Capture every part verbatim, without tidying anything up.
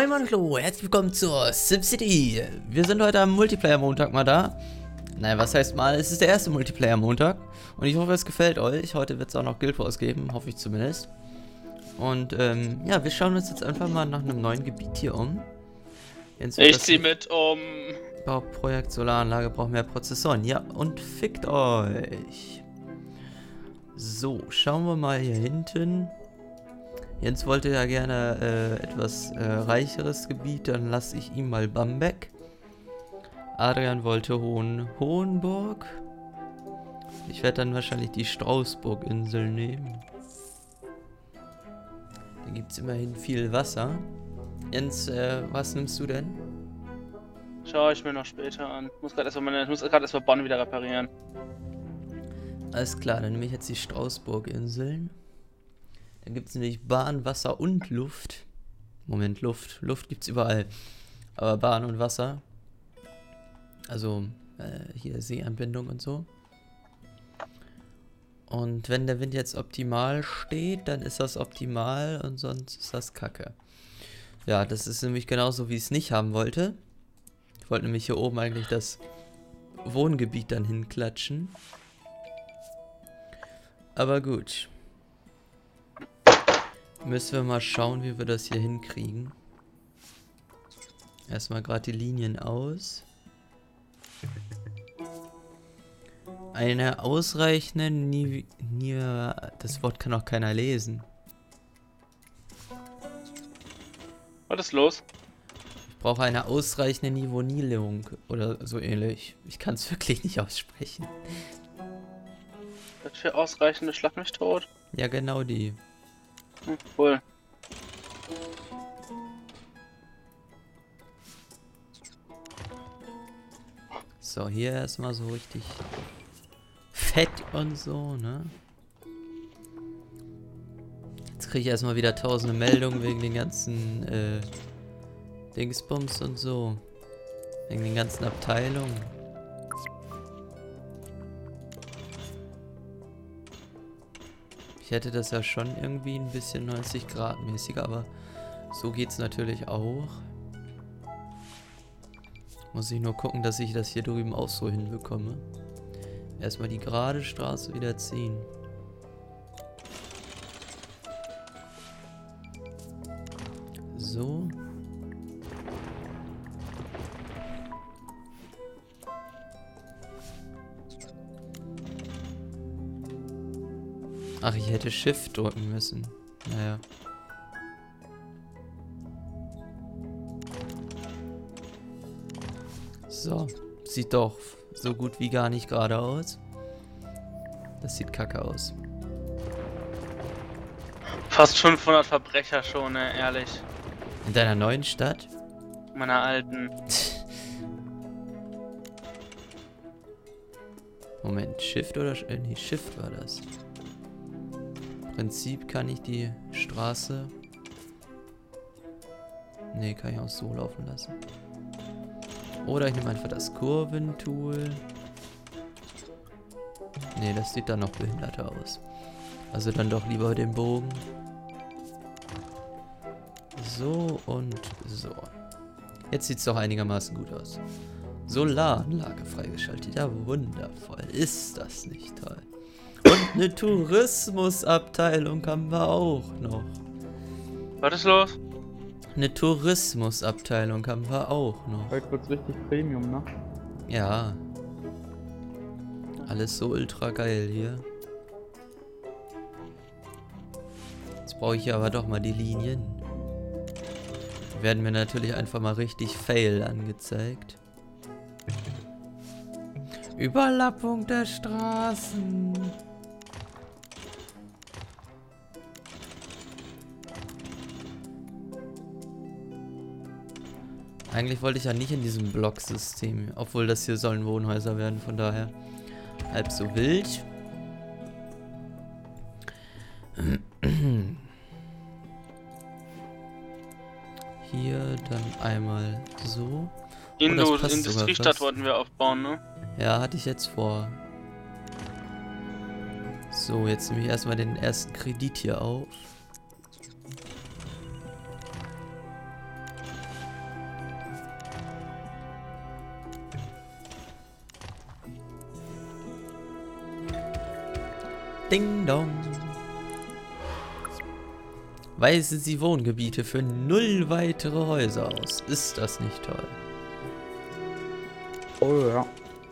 Moin Moin hallo, herzlich willkommen zur SimCity. Wir sind heute am Multiplayer-Montag mal da. Naja, was heißt mal, es ist der erste Multiplayer-Montag. Und ich hoffe, es gefällt euch. Heute wird es auch noch Guild Wars geben, hoffe ich zumindest. Und ähm, ja, wir schauen uns jetzt einfach mal nach einem neuen Gebiet hier um. Ich zieh mit um... Bauprojekt Solaranlage braucht mehr Prozessoren. Ja, und fickt euch. So, schauen wir mal hier hinten. Jens wollte ja gerne äh, etwas äh, reicheres Gebiet, dann lasse ich ihm mal Bamberg. Adrian wollte Hohen Hohenburg. Ich werde dann wahrscheinlich die Straußburg-Insel nehmen. Da gibt es immerhin viel Wasser. Jens, äh, was nimmst du denn? Schau ich mir noch später an. Ich muss gerade erstmal meine, ich muss gerade erstmal Bonn wieder reparieren. Alles klar, dann nehme ich jetzt die Straußburg-Inseln. Dann gibt es nämlich Bahn, Wasser und Luft. Moment, Luft. Luft gibt es überall. Aber Bahn und Wasser. Also äh, hier Seeanbindung und so. Und wenn der Wind jetzt optimal steht, dann ist das optimal und sonst ist das Kacke. Ja, das ist nämlich genauso, wie ich es nicht haben wollte. Ich wollte nämlich hier oben eigentlich das Wohngebiet dann hinklatschen. Aber gut. Müssen wir mal schauen, wie wir das hier hinkriegen. Erstmal gerade die Linien aus. Eine ausreichende Nive... Nive das Wort kann auch keiner lesen. Was ist los? Ich brauche eine ausreichende Nivellierung oder so ähnlich. Ich kann es wirklich nicht aussprechen. Das für ausreichende Schlag mich tot. Ja, genau die. Hm, cool. So, hier erstmal so richtig fett und so, ne? Jetzt kriege ich erstmal wieder tausende Meldungen wegen den ganzen äh, Dingsbums und so. Wegen den ganzen Abteilungen. Ich hätte das ja schon irgendwie ein bisschen neunzig Grad mäßiger, aber so geht's natürlich auch. Muss ich nur gucken, dass ich das hier drüben auch so hinbekomme. Erstmal die gerade Straße wieder ziehen. So. Ach, ich hätte Shift drücken müssen. Naja. So. Sieht doch so gut wie gar nicht gerade aus. Das sieht kacke aus. Fast fünfhundert Verbrecher schon, ne, ehrlich. In deiner neuen Stadt? Meiner alten. Moment, Shift oder... Äh, nee, Shift war das. Im Prinzip kann ich die Straße... Nee, kann ich auch so laufen lassen. Oder ich nehme einfach das Kurventool. Nee, das sieht dann noch behinderter aus. Also dann doch lieber den Bogen. So und so. Jetzt sieht es doch einigermaßen gut aus. Solaranlage freigeschaltet. Ja, wundervoll. Ist das nicht toll? Und eine Tourismusabteilung haben wir auch noch. Was ist los? Eine Tourismusabteilung haben wir auch noch. Heute wird's richtig Premium, ne? Ja. Alles so ultra geil hier. Jetzt brauche ich hier aber doch mal die Linien. Die werden mir natürlich einfach mal richtig fail angezeigt. Überlappung der Straßen. Eigentlich wollte ich ja nicht in diesem Blocksystem, obwohl das hier sollen Wohnhäuser werden, von daher halb so wild. Hier dann einmal so. Indo Oh, Industriestadt wollten wir aufbauen, ne? Ja, hatte ich jetzt vor. So, jetzt nehme ich erstmal den ersten Kredit hier auf. Ding dong. Weisen Sie Wohngebiete für null weitere Häuser aus. Ist das nicht toll? Oh ja.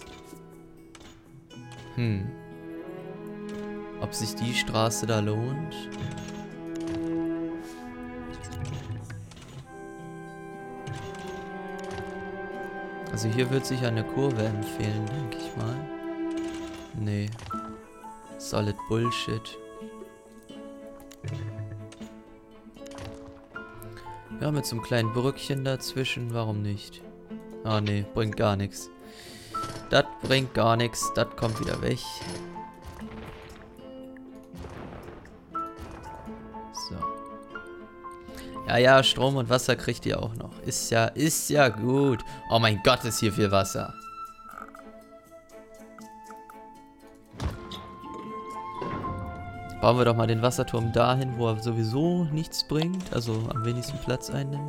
Hm. Ob sich die Straße da lohnt? Also hier wird sich eine Kurve empfehlen, denke ich mal. Nee. Solid Bullshit. Ja, mit so einem kleinen Brückchen dazwischen, warum nicht? Ah, nee, bringt gar nichts. Das bringt gar nichts, das kommt wieder weg. So. Ja, ja, Strom und Wasser kriegt ihr auch noch. Ist ja, ist ja gut. Oh mein Gott, ist hier viel Wasser. Bauen wir doch mal den Wasserturm dahin, wo er sowieso nichts bringt, also am wenigsten Platz einnimmt.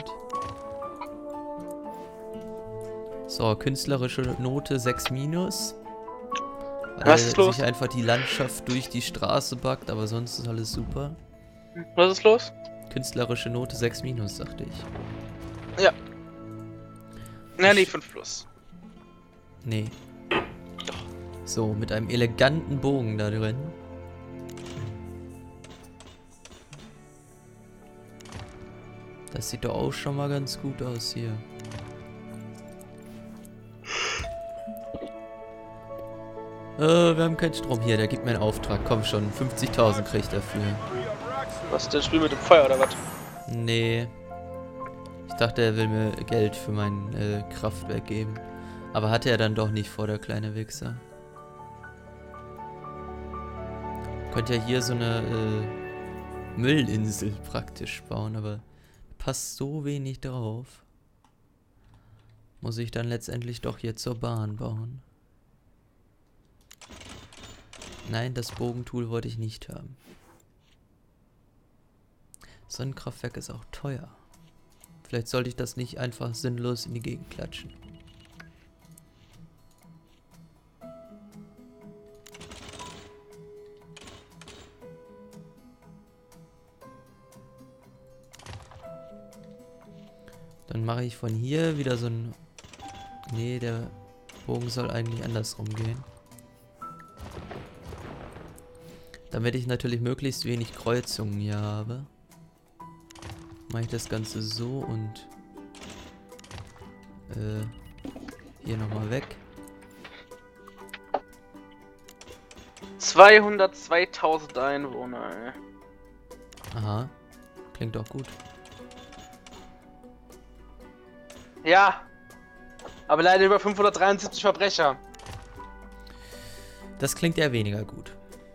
So, künstlerische Note sechs minus. Weil Was ist los? sich einfach die Landschaft durch die Straße backt, aber sonst ist alles super. Was ist los? Künstlerische Note sechs minus, sagte ich. Ja. Na, nee, fünf plus. Nee. So, mit einem eleganten Bogen da drin. Das sieht doch auch schon mal ganz gut aus hier. Äh, wir haben keinen Strom hier, der gibt mir einen Auftrag. Komm schon, fünfzigtausend krieg ich dafür. Was ist das Spiel mit dem Feuer oder was? Nee. Ich dachte, er will mir Geld für mein äh, Kraftwerk geben. Aber hatte er dann doch nicht vor, der kleine Wichser. Könnte ja hier so eine äh, Müllinsel praktisch bauen, aber passt so wenig drauf. Muss ich dann letztendlich doch hier zur Bahn bauen. Nein, das Bogentool wollte ich nicht haben. Sonnenkraftwerk ist auch teuer. Vielleicht sollte ich das nicht einfach sinnlos in die Gegend klatschen. Dann mache ich von hier wieder so ein... Nee, der Bogen soll eigentlich andersrum gehen. Damit ich natürlich möglichst wenig Kreuzungen hier habe, mache ich das Ganze so und äh, hier nochmal weg. zweihundertzweitausend Einwohner, ey. Aha, klingt doch gut. Ja, aber leider über fünfhundertdreiundsiebzig Verbrecher. Das klingt eher weniger gut.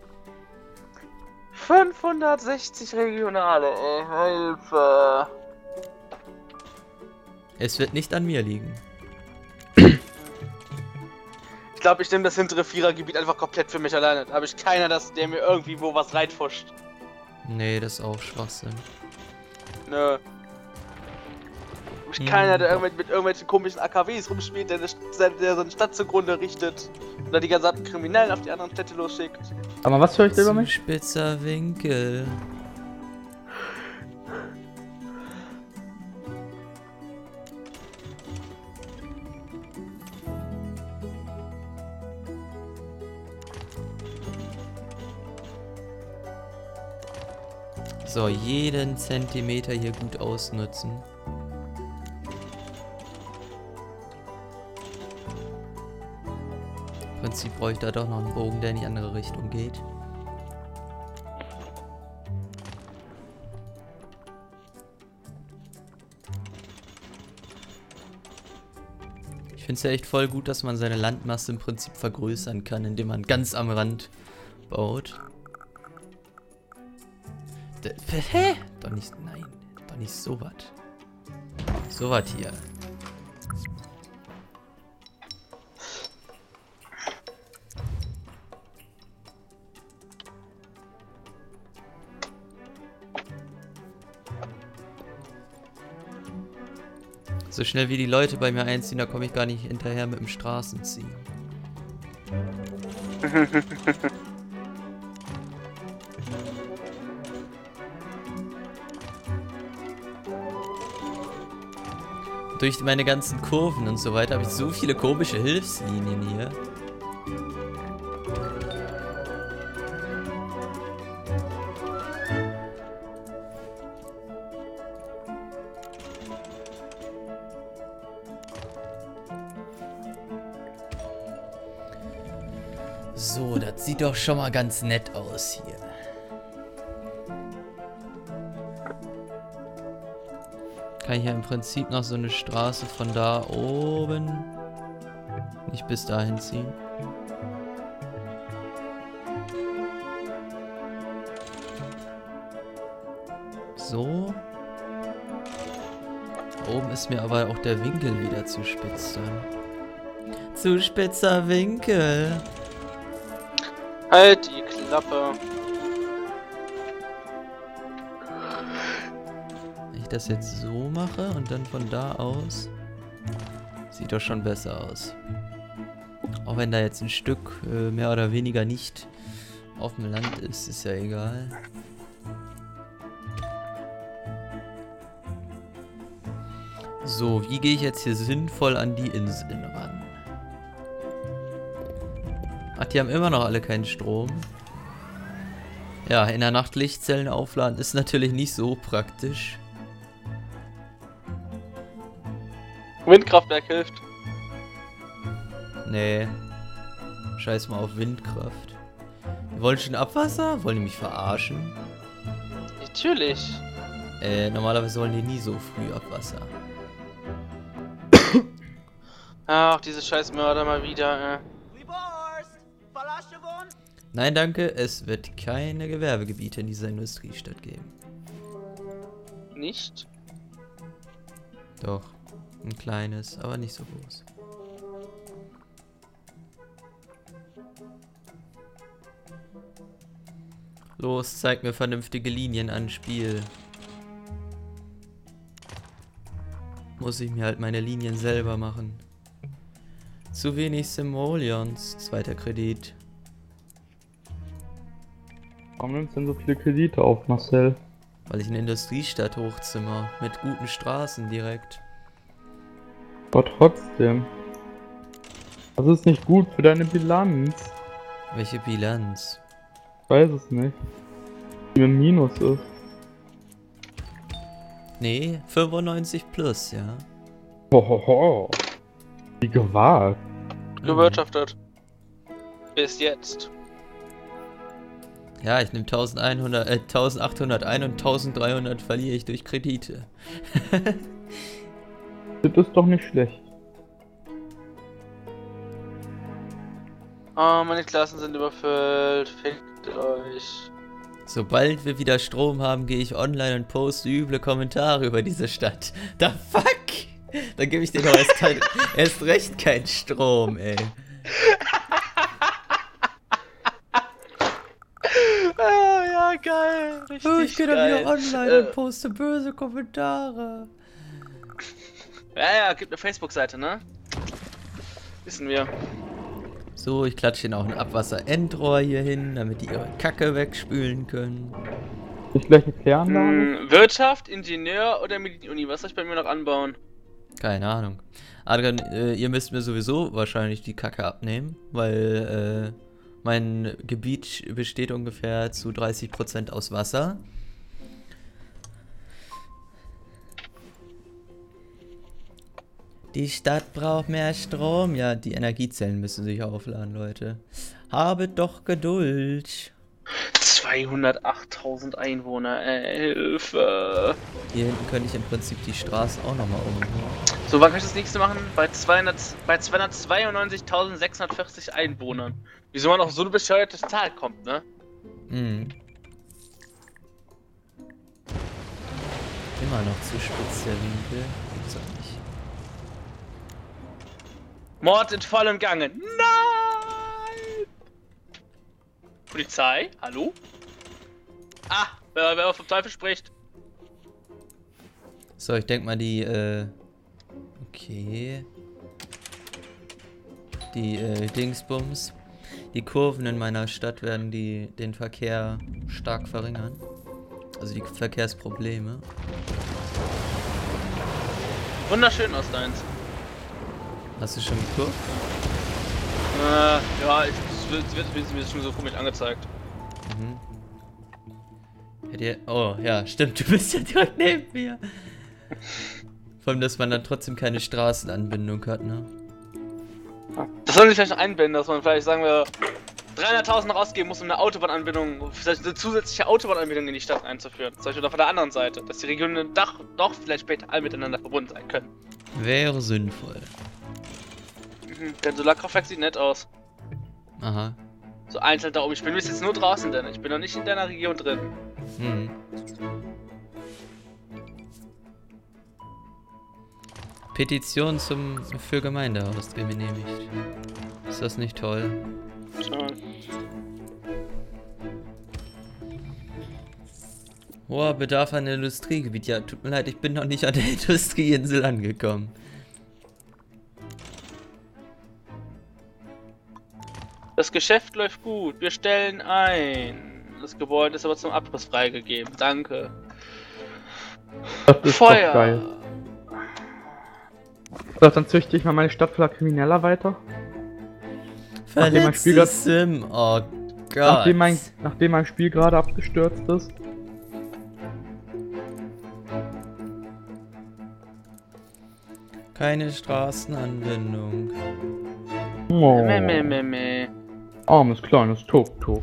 fünfhundertsechzig Regionale, ey, Hilfe. Es wird nicht an mir liegen. Ich glaube, ich nehme das hintere Vierergebiet einfach komplett für mich alleine. Da habe ich keiner, das, der mir irgendwie wo was reinfuscht. Nee, das ist auch Schwachsinn. Nö. Ich Hm, keiner, der doch. irgendwelche, mit irgendwelchen komischen A K Ws rumspielt, der, der, der seine Stadt zugrunde richtet. Oder die gesamten Kriminellen auf die anderen Städte losschickt. Aber was höre ich da über Zu mich? spitzer Winkel. So, jeden Zentimeter hier gut ausnutzen. Im Prinzip brauche ich da doch noch einen Bogen, der in die andere Richtung geht. Ich finde es ja echt voll gut, dass man seine Landmasse im Prinzip vergrößern kann, indem man ganz am Rand baut. D- Hä? Doch nicht, nein, doch nicht so was. So was hier. So schnell wie die Leute bei mir einziehen, da komme ich gar nicht hinterher mit dem Straßenziehen. Durch meine ganzen Kurven und so weiter habe ich so viele komische Hilfslinien hier. So, das sieht doch schon mal ganz nett aus hier. Kann ich ja im Prinzip noch so eine Straße von da oben nicht bis dahin ziehen. So. Oben ist mir aber auch der Winkel wieder zu spitz dann. Zu spitzer Winkel. Halt die Klappe. Wenn ich das jetzt so mache und dann von da aus, sieht doch schon besser aus. Auch wenn da jetzt ein Stück äh, mehr oder weniger nicht auf dem Land ist, ist ja egal. So, wie gehe ich jetzt hier sinnvoll an die Inseln ran? Ach, die haben immer noch alle keinen Strom. Ja, in der Nacht Lichtzellen aufladen ist natürlich nicht so praktisch. Windkraftwerk hilft. Nee. Scheiß mal auf Windkraft. Die wollen schon Abwasser? Wollen die mich verarschen? Natürlich. Äh, normalerweise wollen die nie so früh Abwasser. Ach, diese scheiß Mörder mal wieder, äh. Nein, danke, es wird keine Gewerbegebiete in dieser Industriestadt geben. Nicht? Doch, ein kleines, aber nicht so groß. Los, zeig mir vernünftige Linien an, Spiel. Muss ich mir halt meine Linien selber machen. Zu wenig Simoleons, zweiter Kredit. Warum nimmst du denn so viele Kredite auf, Marcel? Weil ich eine Industriestadt hochzimmer, mit guten Straßen direkt. Aber trotzdem. Das ist nicht gut für deine Bilanz. Welche Bilanz? Ich weiß es nicht. Die im Minus ist. Nee, fünfundneunzig plus, ja. Hohoho. Wie gewagt. Gewirtschaftet. Bis jetzt. Ja, ich nehme eintausendeinhundert, äh, eintausendachthunderteins und eintausenddreihundert verliere ich durch Kredite. Das ist doch nicht schlecht. Oh, meine Klassen sind überfüllt. Fickt euch. Sobald wir wieder Strom haben, gehe ich online und poste üble Kommentare über diese Stadt. Da fuck! Dann gebe ich dir doch erst, kein, erst recht keinen Strom, ey. Ah, ja, geil. Richtig Oh, ich gehe dann geil. wieder online Äh, und poste böse Kommentare. Ja, ja, gibt eine Facebook-Seite, ne? Wissen wir. So, ich klatsche ihnen auch ein Abwasserendrohr hier hin, damit die ihre Kacke wegspülen können. Ist gleich eine Kläranlage? Hm, Wirtschaft, Ingenieur oder Medizinuni? Was soll ich bei mir noch anbauen? Keine Ahnung. Adrian, äh, ihr müsst mir sowieso wahrscheinlich die Kacke abnehmen, weil äh, mein Gebiet besteht ungefähr zu dreißig Prozent aus Wasser. Die Stadt braucht mehr Strom. Ja, die Energiezellen müssen sich aufladen, Leute. Habe doch Geduld. zweihundertachttausend Einwohner, ey, Hilfe. Hier hinten könnte ich im Prinzip die Straße auch nochmal umbauen. So, wann kann ich das nächste machen? Bei, zweihundert, bei zweihundertzweiundneunzigtausendsechshundertvierzig Einwohnern. Wieso man auf so eine bescheuerte Zahl kommt, ne? Mhm. Immer noch zu spitz der Winkel. Gibt's auch nicht. Mord in vollem Gange. Nein! Polizei? Hallo? Ah, wer, wer vom Teufel spricht. So, ich denke mal die, äh... Okay. Die, äh, Dingsbums. Die Kurven in meiner Stadt werden die, den Verkehr stark verringern. Also die Verkehrsprobleme. wunderschön aus deins. Hast du schon geguckt? Äh, ja, ich, es wird, es wird mir schon so komisch angezeigt. Mhm. Hätte ihr- Oh, ja, stimmt, du bist ja direkt neben mir. Vor allem, dass man dann trotzdem keine Straßenanbindung hat, ne? Das sollen sie vielleicht noch einbinden, dass man vielleicht, sagen wir, dreihunderttausend ausgeben muss, um eine Autobahnanbindung, vielleicht eine zusätzliche Autobahnanbindung in die Stadt einzuführen. Zum Beispiel auf der anderen Seite, dass die Regionen doch, doch vielleicht später alle miteinander verbunden sein können. Wäre sinnvoll. Mhm, dein Solarkraftwerk sieht nett aus. Aha. So einzeln da oben. Ich bin bis jetzt nur draußen, denn ich bin noch nicht in deiner Region drin. Hm. Petition zum für Gemeindehaus genehmigt. Ist das nicht toll? So. Hoher Bedarf an Industriegebiet. Ja, tut mir leid, ich bin noch nicht an der Industrieinsel angekommen. Das Geschäft läuft gut. Wir stellen ein. Das Gebäude ist aber zum Abriss freigegeben. Danke. Das ist Feuer. doch geil. So, dann züchte ich mal meine Stadt voller Krimineller weiter. Nachdem mein Spiel grad- Verletztes Sim. Oh Gott. Nachdem mein, nachdem mein Spiel gerade abgestürzt ist. Keine Straßenanbindung. Oh, Meh, meh, meh, meh. armes kleines Tuk-Tuk.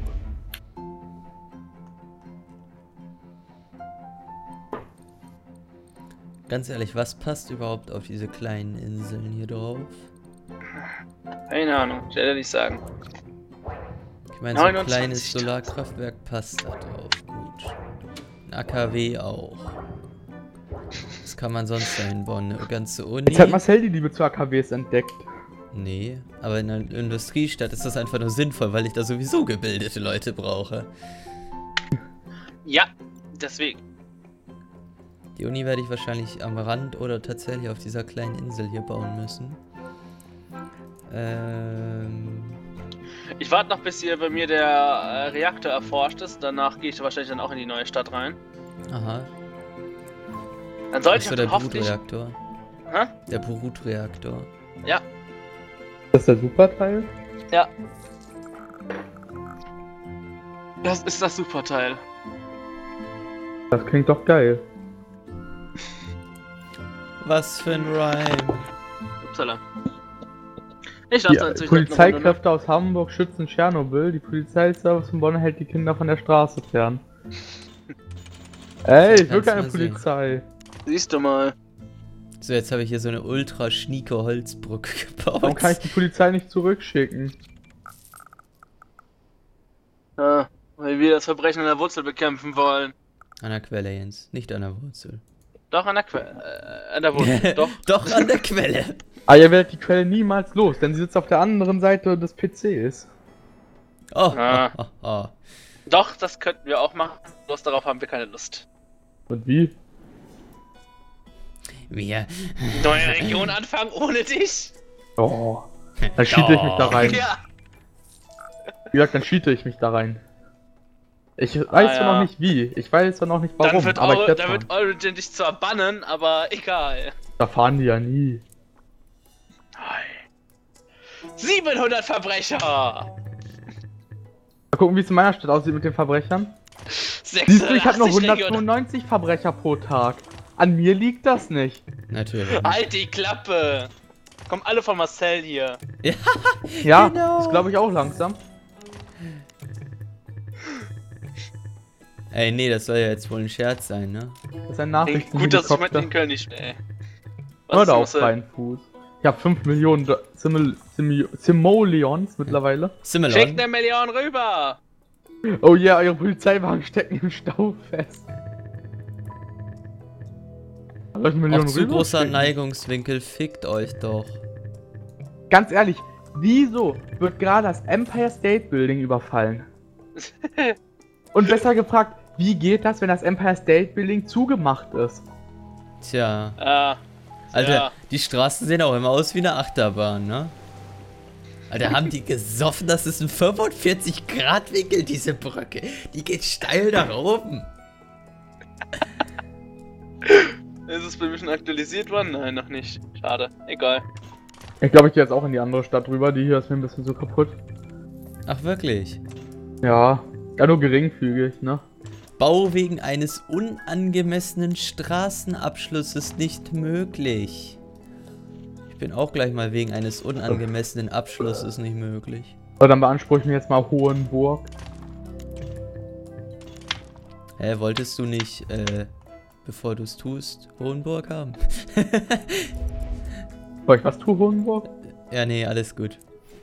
Ganz ehrlich, was passt überhaupt auf diese kleinen Inseln hier drauf? Keine Ahnung, ich werde nicht sagen. Ich meine, so ein neunundzwanzig. kleines Solarkraftwerk passt da drauf. Gut. Ein A K W auch. Was kann man sonst dahin bauen? Eine ganze Uni? Jetzt hat Marcel die Liebe zu A K Ws entdeckt. Nee, aber in einer Industriestadt ist das einfach nur sinnvoll, weil ich da sowieso gebildete Leute brauche. Ja, deswegen. Die Uni werde ich wahrscheinlich am Rand oder tatsächlich auf dieser kleinen Insel hier bauen müssen. Ähm... Ich warte noch, bis hier bei mir der äh, Reaktor erforscht ist. Danach gehe ich wahrscheinlich dann auch in die neue Stadt rein. Aha. Dann sollte Achso, ich der dann hoffentlich... Brutreaktor. Hä? Der Brutreaktor. Ja, Das ist der Superteil? ja. Das ist das Superteil. Das klingt doch geil. Was für ein Rhyme. Upsala. Ich Die dachte, äh, Polizeikräfte aus Hamburg schützen Tschernobyl. Die Polizeiservice von Bonn hält die Kinder von der Straße fern. Ey, ich will Kannst keine mal sehen. Polizei. Siehst du mal. So, jetzt habe ich hier so eine ultra schnieke Holzbrücke gebaut. Warum kann ich die Polizei nicht zurückschicken? Ja, weil wir das Verbrechen an der Wurzel bekämpfen wollen. An der Quelle, Jens. Nicht an der Wurzel. Doch, an der Quelle. Äh, an der Wurzel. Doch. Doch an der Quelle. Ah, ihr werdet die Quelle niemals los, denn sie sitzt auf der anderen Seite des P Cs. Oh, Ah. oh, oh, oh. Doch, das könnten wir auch machen. Bloß darauf haben wir keine Lust. Und wie? Wir. Neue Region anfangen ohne dich? Oh. Dann cheate ich mich da rein. Ja. Wie gesagt, dann cheate ich mich da rein. Ich weiß Ah, zwar ja. noch nicht wie. Ich weiß zwar noch nicht warum, Dann wird, aber ich Eure, werde dann wird Origin dich zwar bannen, aber egal. Da fahren die ja nie. siebenhundert Verbrecher! Mal gucken, wie es in meiner Stadt aussieht mit den Verbrechern. Siehst du, ich habe nur sechsundachtzig Regionen. hundertfünfundneunzig Verbrecher pro Tag. An mir liegt das nicht. Natürlich. Halt die Klappe! Kommen alle von Marcel hier. Ja, Genau. das glaube ich auch langsam. Ey, nee, das soll ja jetzt wohl ein Scherz sein, ne? Das ist ein Gut, dass ich mit Nachrichtenhelikopter. in Köln nicht schnell. Hör da auf, Marcel? freien Fuß. Ich habe fünf Millionen Do- Simul Simi Simoleons mittlerweile. Schickt Similon. eine Million rüber! Oh yeah, eure Polizeiwagen stecken im Stau fest. Soll ich eine Auch Million zu rüber großer schicken? Neigungswinkel, fickt euch doch. Ganz ehrlich, wieso wird gerade das Empire State Building überfallen? Und besser gefragt, wie geht das, wenn das Empire State Building zugemacht ist? Tja. Ah, Alter, ja. die Straßen sehen auch immer aus wie eine Achterbahn, ne? Alter, haben die gesoffen? Das ist ein fünfundvierzig Grad Winkel, diese Brücke. Die geht steil nach oben. Ist es bei mir schon aktualisiert worden? Nein, noch nicht. Schade. Egal. Ich glaube, ich gehe jetzt auch in die andere Stadt rüber. Die hier ist mir ein bisschen so kaputt. Ach, wirklich? Ja, ja nur geringfügig, ne? Bau wegen eines unangemessenen Straßenabschlusses nicht möglich. Ich bin auch gleich mal wegen eines unangemessenen Abschlusses nicht möglich. Aber dann beanspruche ich mir jetzt mal Hohenburg. Hä, wolltest du nicht, äh, bevor du es tust, Hohenburg haben? Soll ich was tun, Hohenburg? Ja, nee, alles gut.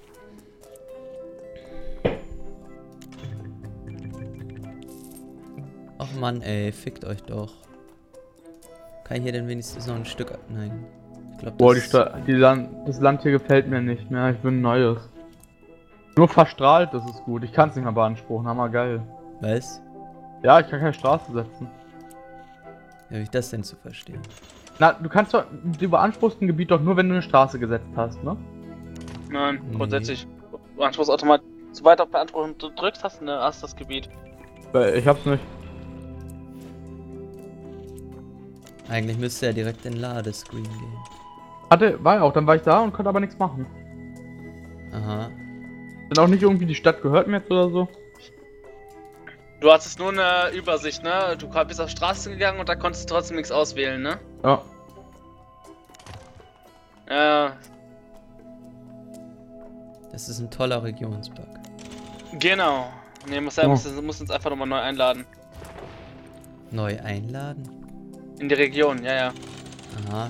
Ach Mann, ey, fickt euch doch. Kann ich hier denn wenigstens noch ein Stück ab... Nein. Ich glaub, Boah, die das... Sta die Land das Land hier gefällt mir nicht mehr. Ich will ein neues. Nur verstrahlt, das ist gut. Ich kann es nicht mehr beanspruchen, hammer geil. Was? Ja, ich kann keine Straße setzen. Wie habe ich das denn zu verstehen? Na, du kannst doch, du beanspruchst ein Gebiet doch nur, wenn du eine Straße gesetzt hast, ne? Nein, Nee. grundsätzlich. Beanspruchsautomat. Sobald du auf Beanspruchung drückst, hast du ne, hast das Gebiet. Weil ich hab's nicht. Eigentlich müsste er direkt in den Ladescreen gehen. Hatte, war ja auch, dann war ich da und konnte aber nichts machen. Aha. Dann auch nicht irgendwie die Stadt gehört mir jetzt oder so. Du hattest nur eine Übersicht, ne? Du bist auf Straße gegangen und da konntest du trotzdem nichts auswählen, ne? Ja. Ja, Das ist ein toller Regionsbug. genau. Ne, Marcel Oh. muss, muss uns einfach nochmal neu einladen. Neu einladen? In die Region, ja, ja. Aha.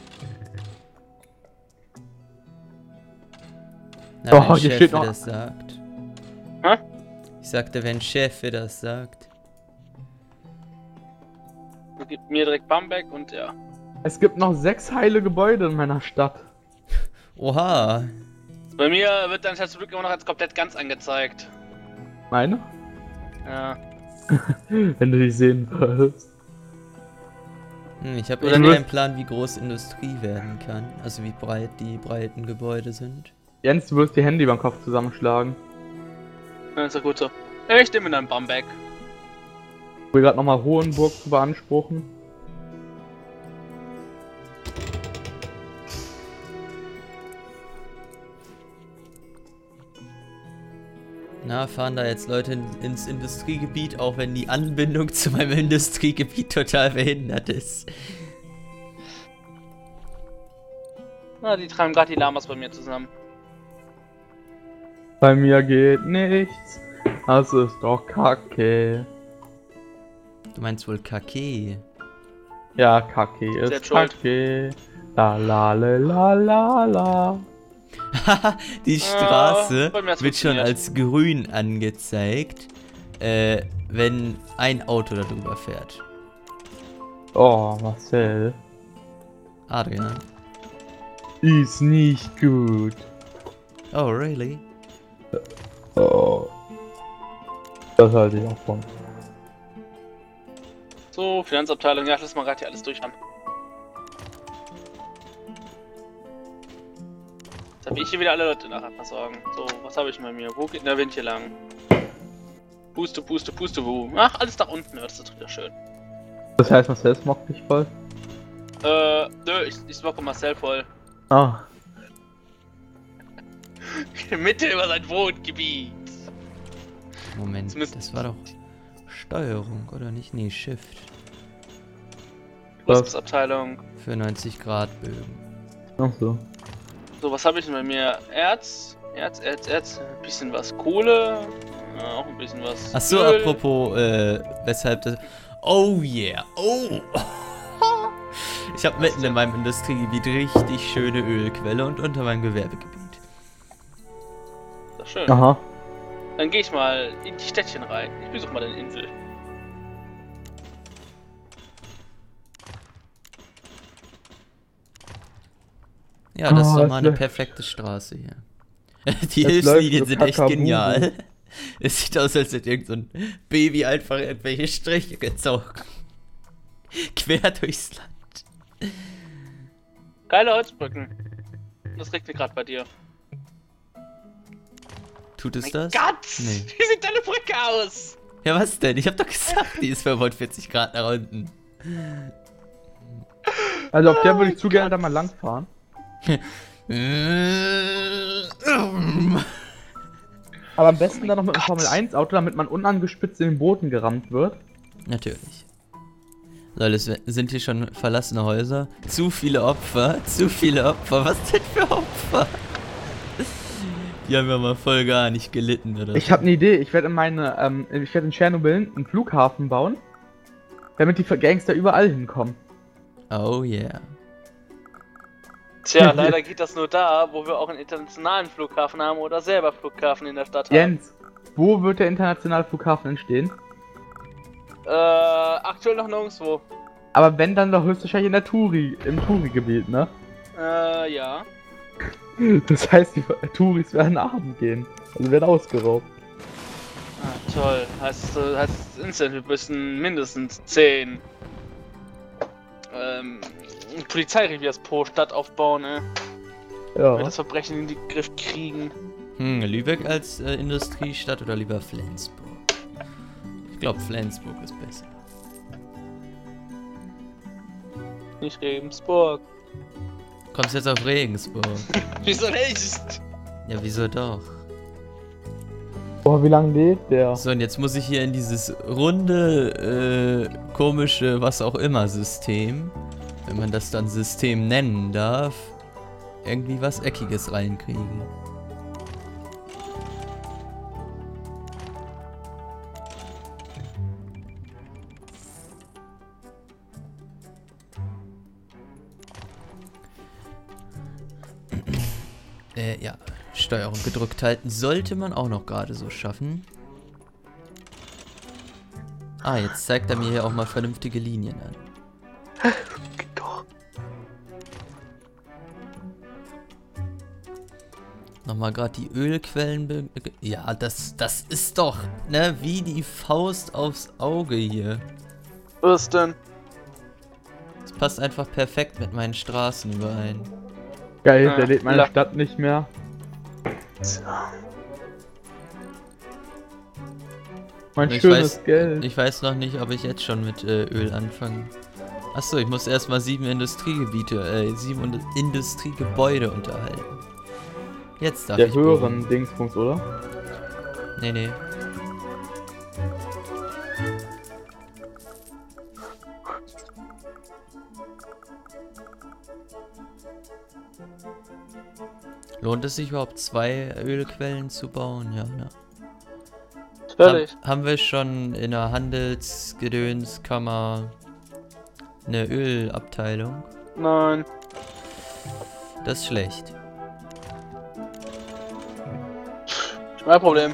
Na, Oh, wenn hier Chef steht noch- das sagt. Hä? Ich sagte, wenn Chef das sagt. Gib mir direkt Bamberg und ja. Es gibt noch sechs heile Gebäude in meiner Stadt. Oha. Bei mir wird dann zum Glück immer noch als komplett ganz angezeigt. Meine? Ja. Wenn du die sehen würdest. Hm, ich habe Oder irgendwie nur- einen Plan, wie groß Industrie werden kann. Also wie breit die breiten Gebäude sind. Jens, du wirst die Hände über den Kopf zusammenschlagen. Ja, ist ja gut so. Ich nehme dann Bamberg. Ich will gerade nochmal Hohenburg zu beanspruchen. Na, fahren da jetzt Leute in, ins Industriegebiet, auch wenn die Anbindung zu meinem Industriegebiet total behindert ist. Na, die treiben gerade die Lamas bei mir zusammen. Bei mir geht nichts. Das ist doch kacke. Du meinst wohl Kake? Ja, kacke ist Selbst schuld. kacke. La la la la la la. Die Straße bei mir hat's wird schon funktioniert. als grün angezeigt, äh, wenn ein Auto darüber fährt. Oh, Marcel. Adrian. Ist nicht gut. Oh, really? Oh. Das halte ich auch von. So, Finanzabteilung, ja, lass mal gerade hier alles durch an. Jetzt habe ich hier wieder alle Leute nachher versorgen. So, was habe ich bei mir? Wo geht denn der Wind hier lang? Puste, puste, puste, wo? Ach, alles da unten, das ist wieder schön. Das heißt, Marcel smockt dich voll? Äh, nö, ich, ich smocke Marcel voll. Ah. Mitte über sein Wohngebiet. Moment, Zumindest- das war doch Steuerung, oder nicht? Nee, Shift. Was? Rüstungsabteilung. Für neunzig Grad Bögen. Ach so. So, was habe ich denn bei mir? Erz, Erz, Erz, Erz, ein bisschen was Kohle, ja, auch ein bisschen was Achso, Öl. apropos, äh, weshalb das... Oh yeah, oh! Ich habe mitten in meinem Industriegebiet richtig schöne Ölquelle und unter meinem Gewerbegebiet. Das ist schön. Aha. Dann gehe ich mal in die Städtchen rein. Ich besuche mal deine Insel. Ja, das ist Oh, doch es mal eine läuft. perfekte Straße hier. Die Es Hilfslinien läuft so sind echt kakabubu. genial. Es sieht aus, als hätte irgend so ein Baby einfach irgendwelche Striche gezogen. Quer durchs Land. Geile Holzbrücken. Das regnet gerade bei dir. Tut es Mein das? Gott! Nee. Wie sieht deine Brücke aus? Ja, was denn? Ich hab doch gesagt, die ist fünfundvierzig Grad nach unten. Also auf der würde ich zu gerne da mal langfahren. Aber am besten dann noch mit einem Formel eins Auto, damit man unangespitzt in den Boden gerammt wird. Natürlich. Leute, es sind hier schon verlassene Häuser. Zu viele Opfer, zu viele Opfer. Was denn für Opfer? Die haben ja mal voll gar nicht gelitten, oder? Ich habe eine Idee. Ich werde in meine, ähm, ich werde in Tschernobyl einen Flughafen bauen, damit die Gangster überall hinkommen. Oh yeah. Tja, leider geht das nur da, wo wir auch einen internationalen Flughafen haben oder selber Flughafen in der Stadt haben. Jens, wo wird der internationale Flughafen entstehen? Äh, aktuell noch nirgendwo. Aber wenn, dann doch höchstwahrscheinlich in der Turi, im Touri-Gebiet, ne? Äh, ja. Das heißt, die Touris werden abend gehen. Also werden ausgeraubt. Ah, toll. Heißt, äh, heißt instant, wir müssen mindestens zehn ähm, Polizeireviers pro Stadt aufbauen, ne? Ja. Wenn wir das Verbrechen in den Griff kriegen. Hm, Lübeck als äh, Industriestadt oder lieber Flensburg? Ich glaube, Flensburg ist besser. Nicht Regensburg. Kommst jetzt auf Regensburg? Wieso nicht? Ja, wieso doch? Boah, wie lange lebt der? So, und jetzt muss ich hier in dieses runde, äh, komische, was auch immer System, wenn man das dann System nennen darf, irgendwie was Eckiges reinkriegen. Äh, ja. Steuerung gedrückt halten sollte man auch noch gerade so schaffen. Ah, jetzt zeigt er mir hier auch mal vernünftige Linien an. Nochmal gerade die Ölquellen. Be ja, das, das ist doch, ne, wie die Faust aufs Auge hier. Was denn? Äh, Das passt einfach perfekt mit meinen Straßen überein. Geil, Ah, der lädt meine la- Stadt nicht mehr. Mein Ich schönes weiß- Geld. Ich weiß noch nicht, ob ich jetzt schon mit äh, Öl anfange. Achso, ich muss erstmal sieben Industriegebiete, äh, sieben Und Industriegebäude unterhalten. Jetzt darf Der ich höheren bohren. Dingsbums, oder? Nee, nee. Lohnt es sich überhaupt, zwei Ölquellen zu bauen? Ja, ne? Natürlich. Hab, haben wir schon in der Handelsgedönskammer eine Ölabteilung? Nein. Das ist schlecht. Mein Problem.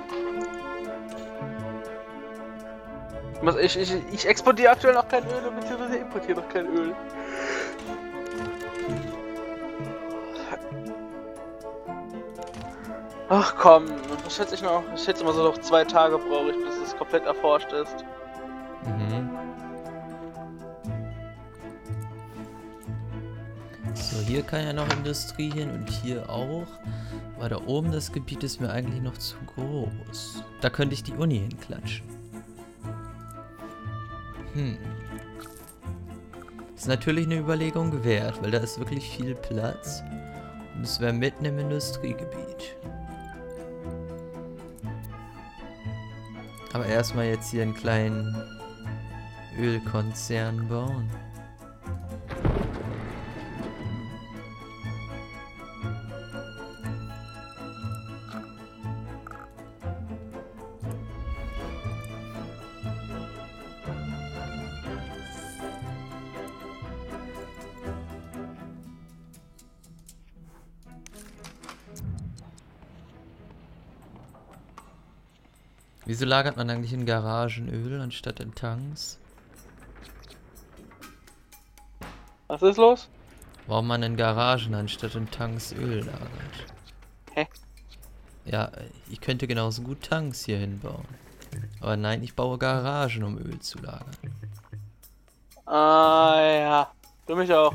Ich, ich, ich exportiere aktuell noch kein Öl, beziehungsweise importiere noch kein Öl. Ach komm, was schätze ich noch? Ich schätze mal so noch zwei Tage brauche ich, bis es komplett erforscht ist. Mhm. So, hier kann ja noch Industrie hin und hier auch. Aber da oben das Gebiet ist mir eigentlich noch zu groß. Da könnte ich die Uni hinklatschen. Hm. Ist natürlich eine Überlegung wert, weil da ist wirklich viel Platz. Und es wäre mitten im Industriegebiet. Aber erstmal jetzt hier einen kleinen Ölkonzern bauen. Wieso lagert man eigentlich in Garagen Öl anstatt in Tanks? Was ist los? Warum man in Garagen anstatt in Tanks Öl lagert? Hä? Ja, ich könnte genauso gut Tanks hier hinbauen. Aber nein, ich baue Garagen, um Öl zu lagern. Ah ja, du mich auch.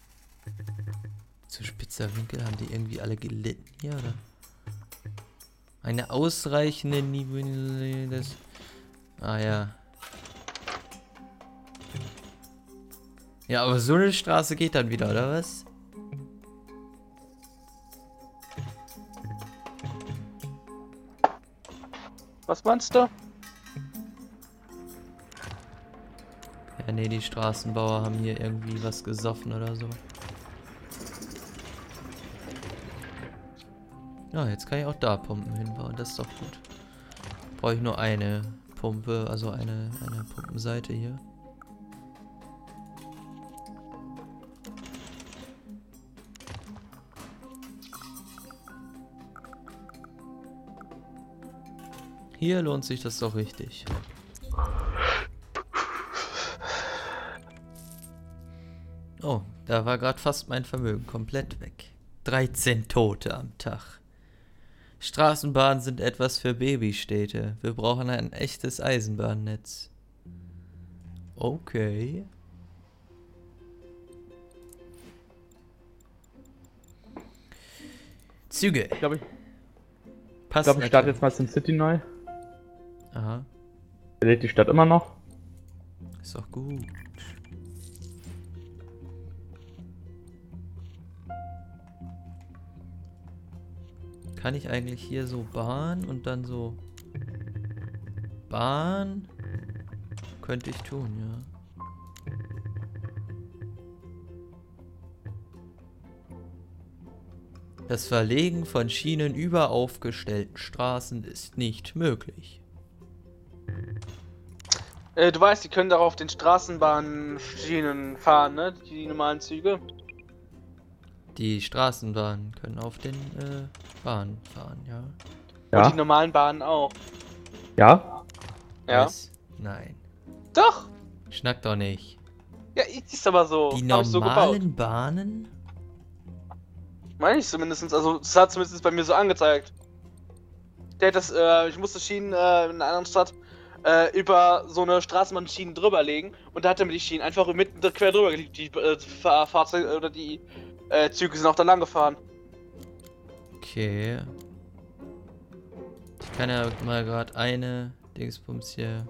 Zu spitzer Winkel, haben die irgendwie alle gelitten hier, oder? Eine ausreichende Nivellierung des... Ah ja. Ja, aber so eine Straße geht dann wieder, oder was? Was meinst du? Ja, nee, die Straßenbauer haben hier irgendwie was gesoffen oder so. Ja, jetzt kann ich auch da Pumpen hinbauen, das ist doch gut. Brauche ich nur eine Pumpe, also eine, eine Pumpenseite hier. Hier lohnt sich das doch richtig. Oh, da war gerade fast mein Vermögen komplett weg. dreizehn Tote am Tag. Straßenbahnen sind etwas für Babystädte. Wir brauchen ein echtes Eisenbahnnetz. Okay. Züge. Ich glaube, ich, Passt glaub, ich starte natürlich. jetzt mal SimCity neu. Aha, Er lädt die Stadt immer noch. ist doch gut. Kann ich eigentlich hier so Bahn und dann so Bahn? Könnte ich tun, ja. Das Verlegen von Schienen über aufgestellten Straßen ist nicht möglich. Äh, du weißt, die können darauf den Straßenbahnschienen fahren, ne? Die normalen Züge. Die Straßenbahnen können auf den äh, Bahnen fahren, ja. Und die Ja. normalen Bahnen auch. Ja. Ja. Was? Nein. Doch! Schnack doch nicht. Ja, ist aber so. Die Hab ich so gebaut. normalen Bahnen? Meine ich zumindest. Also, das hat zumindest bei mir so angezeigt. Der hat das, äh, ich musste Schienen äh, in einer anderen Stadt äh, über so eine Straßenbahnschienen drüber legen und da hat er mir die Schienen einfach mitten quer drüber gelegt. Die äh, Fahr Fahrzeuge oder die äh, Züge sind auch da lang gefahren. Okay. Ich kann ja mal gerade eine Dingsbums hier.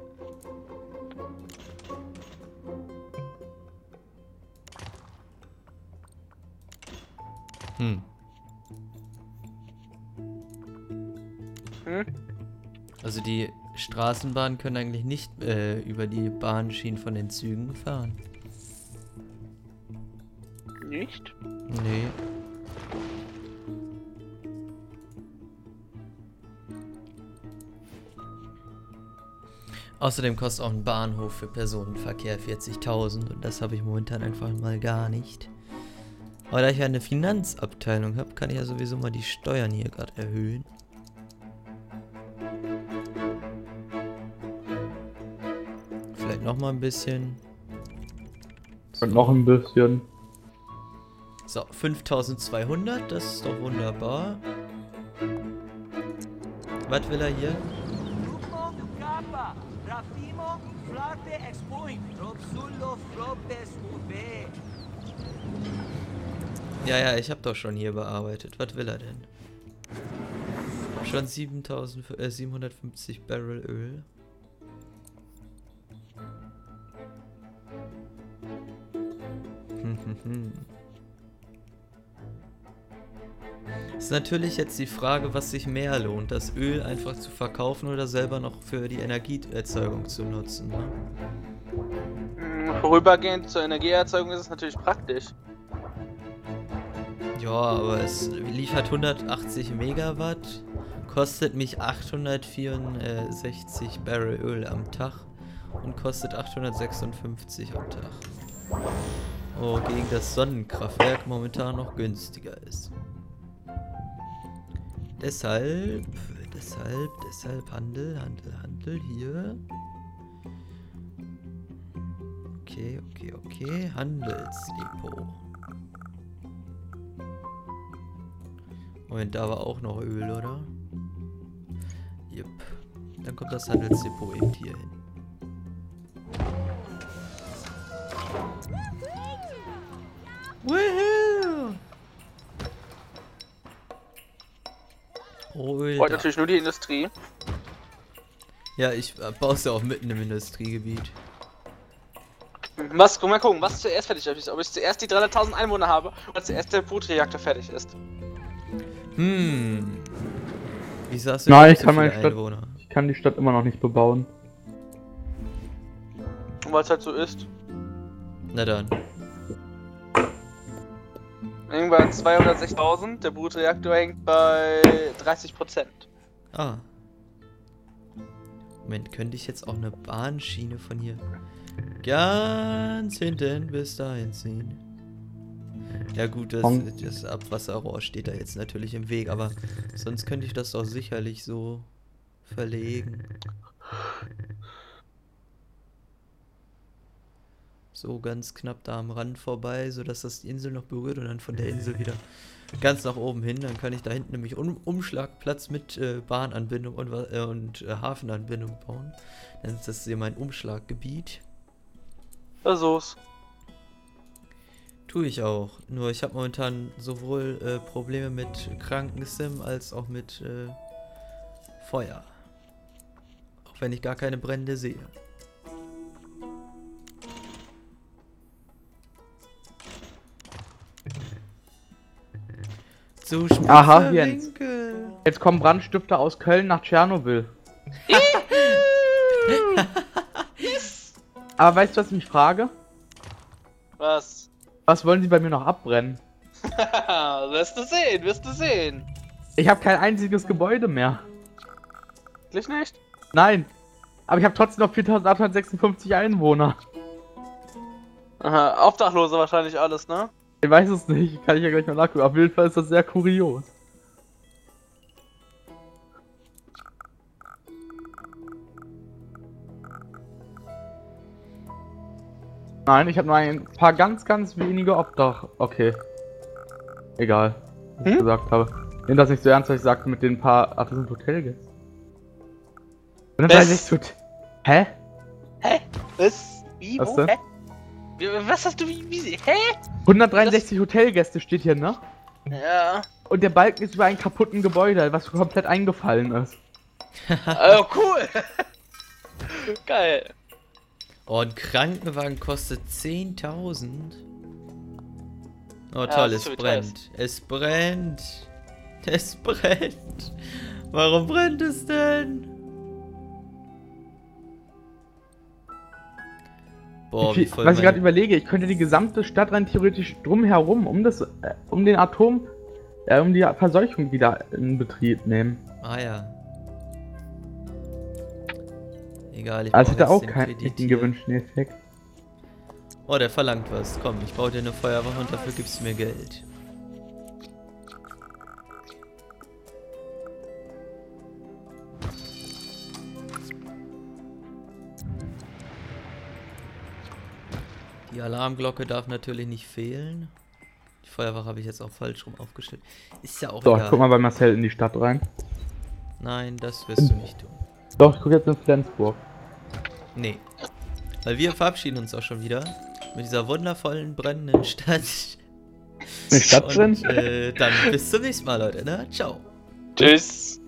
Hm. Hm? Also die Straßenbahnen können eigentlich nicht äh, über die Bahnschienen von den Zügen fahren. Nicht? Nee. Außerdem kostet auch ein Bahnhof für Personenverkehr vierzigtausend und das habe ich momentan einfach mal gar nicht. Aber da ich ja eine Finanzabteilung habe, kann ich ja sowieso mal die Steuern hier gerade erhöhen. Vielleicht noch mal ein bisschen. Und noch ein bisschen. So, fünftausendzweihundert, das ist doch wunderbar. Was will er hier? Ja, ja, ich habe doch schon hier bearbeitet. Was will er denn? Schon siebentausend, äh, siebenhundertfünfzig Barrel Öl. Hm, hm, hm. Ist natürlich jetzt die Frage, was sich mehr lohnt, das Öl einfach zu verkaufen oder selber noch für die Energieerzeugung zu nutzen, ne? Hm, vorübergehend zur Energieerzeugung ist es natürlich praktisch. Ja, aber es liefert hundertachtzig Megawatt, kostet mich achthundertvierundsechzig Barrel Öl am Tag und kostet achthundertsechsundfünfzig am Tag. Wogegen das Sonnenkraftwerk momentan noch günstiger ist. Deshalb, deshalb, deshalb Handel, Handel, Handel hier. Okay, okay, okay. Handelsdepot. Moment, da war auch noch Öl, oder? Jupp. Dann kommt das Handelsdepot eben hier hin. Woohoo! Oh, Öl. Wollte Da. natürlich nur die Industrie. Ja, ich äh, baue es ja auch mitten im Industriegebiet. Was, guck mal gucken, was zuerst fertig ist. Ob ich zuerst die dreihunderttausend Einwohner habe oder zuerst der Brutreaktor fertig ist. Hm. Wieso hast du Nein, nicht ich kann viele meine Stadt- Einwohner? Ich kann die Stadt immer noch nicht bebauen. Weil es halt so ist. Na dann. Hängt bei zweihundertsechstausend, der Brutreaktor hängt bei dreißig Prozent. Ah. Moment, könnte ich jetzt auch eine Bahnschiene von hier ganz hinten bis dahin ziehen? Ja gut, das, das Abwasserrohr steht da jetzt natürlich im Weg, aber sonst könnte ich das doch sicherlich so verlegen. So ganz knapp da am Rand vorbei, sodass das die Insel noch berührt und dann von der Insel wieder ganz nach oben hin. Dann kann ich da hinten nämlich um Umschlagplatz mit äh, Bahnanbindung und, äh, und äh, Hafenanbindung bauen. Dann ist das hier mein Umschlaggebiet. Versuch's. Tue ich auch. Nur ich habe momentan sowohl äh, Probleme mit Krankensim als auch mit äh, Feuer. Auch wenn ich gar keine Brände sehe. Zu Aha, Jens. Winkel. Jetzt kommen Brandstifter aus Köln nach Tschernobyl. Yes! Aber weißt du, was ich mich frage? Was? Was wollen sie bei mir noch abbrennen? Wirst du sehen, wirst du sehen. Ich habe kein einziges Gebäude mehr. Wirklich nicht? Nein. Aber ich habe trotzdem noch viertausendachthundertsechsundfünfzig Einwohner. Aha, Obdachlose wahrscheinlich alles, ne? Ich weiß es nicht, kann ich ja gleich mal nachgucken. Auf jeden Fall ist das sehr kurios. Nein, ich habe nur ein paar ganz, ganz wenige Obdach. Okay. Egal, was ich Hm? gesagt habe. Nimm das nicht so ernst, was ich sagte mit den paar... Ach, das sind Hotelgäste. hundertdreißig Hot... Hä? Hä? Was? Wie? Was Wo? denn? Hä? Wie, was hast du? Wie? wie hä? hundertdreiundsechzig Hotelgäste steht hier, ne? Ja. Und der Balken ist über einem kaputten Gebäude, was komplett eingefallen ist. Oh, cool. Geil. Oh, ein Krankenwagen kostet zehntausend. Oh Ja, toll, das ist es schon brennt. Es brennt. Es brennt. Warum brennt es denn? Boah, Wie wie viel, voll was ich gerade meine... überlege, ich könnte die gesamte Stadt rein theoretisch drumherum, um das, äh, um den Atom, äh, um die Verseuchung wieder in Betrieb nehmen. Ah ja. Egal, ich Also brauch hätte jetzt auch den keinen Kredit nicht den hier. gewünschten Effekt. Oh, der verlangt was. Komm, ich baue dir eine Feuerwache und dafür gibst du mir Geld. Die Alarmglocke darf natürlich nicht fehlen. Die Feuerwache habe ich jetzt auch falsch rum aufgestellt. Ist ja auch So, egal. guck mal bei Marcel in die Stadt rein. Nein, das wirst du nicht tun. Doch, ich guck jetzt in Flensburg. Nee. Weil wir verabschieden uns auch schon wieder mit dieser wundervollen, brennenden Stadt. Eine Stadt drin? Und äh, dann bis zum nächsten Mal, Leute, ne? Ciao. Tschüss.